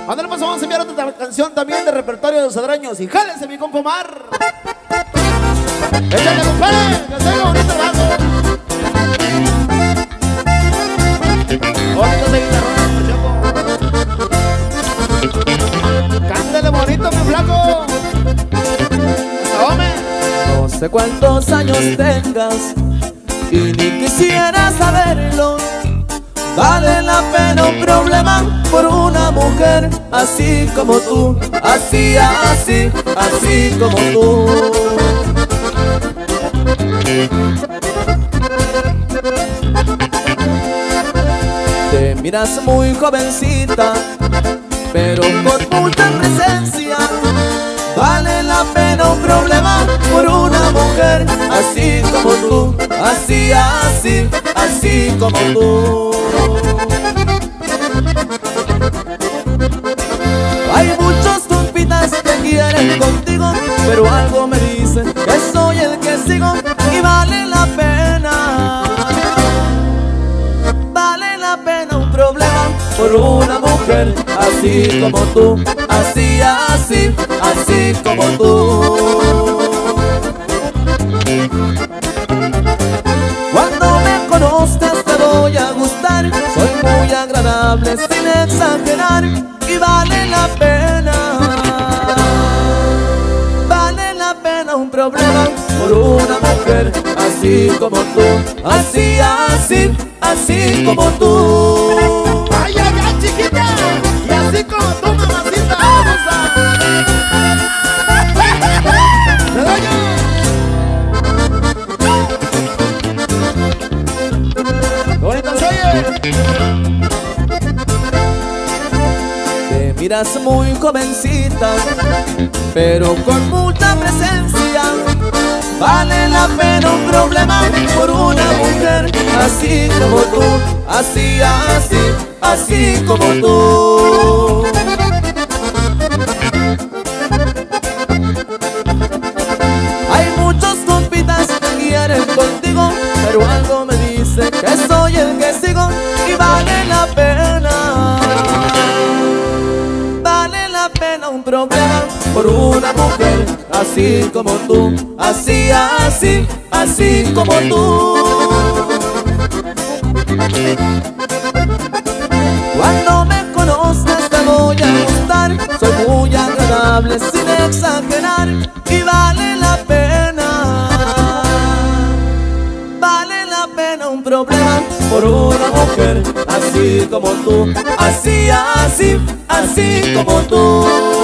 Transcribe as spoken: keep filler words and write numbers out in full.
Ándale, pues vamos a enviar otra canción también de repertorio de los Cedraños. Y jálense, mi compa Omar. Échale, compadre, que se haga bonito el vaso. Bonito ese guitarrón, cántale bonito, mi flaco. No sé cuántos años tengas y ni quisiera saberlo. Vale la pena un problema por una mujer así como tú, así, así, así como tú. Te miras muy jovencita, pero con mucha presencia. Vale la pena un problema por una mujer así como tú, así, así, así como tú. Hay muchos compitas que quieren contigo, pero algo me dice que soy el que sigo y vale la pena. Vale la pena un problema por una mujer así como tú, así, así, así como tú. Cuando me conozcas te voy a gustar, soy muy agradable sin exagerar y vale la pena. Vale la pena un problema por una mujer así como tú, así, así, así como tú. Ay, ay, ay, chiquita. Y así como tú, mamacita hermosa. Bonito se oye. Te miras muy jovencita, pero con mucha presencia. Vale la pena un problema por una mujer así como tú, así, así, así como tú. Hay muchos compitas que quieren contigo, pero algo me dice que soy el que sigo y vale la pena. Vale la pena un problema por una mujer así como tú, así, así, así como tú. Cuando me conozcas te voy a gustar, soy muy agradable sin exagerar y vale la pena. Vale la pena un problema por una mujer así como tú, así, así, así como tú.